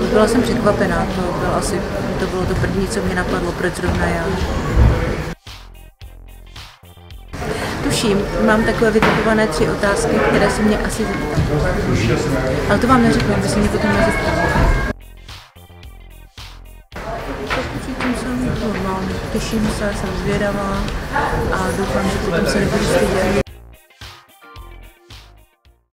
Byla jsem překvapená, to bylo to první, co mě napadlo, proč zrovna já. Tuším, mám takové vytipované 3 otázky, které se mě asi zeptá. Ale to vám neřeknu, aby se mě potom nezeptala. Cítím se normálně, těším se, jsem zvědavá a doufám, že potom se nebudu stydět.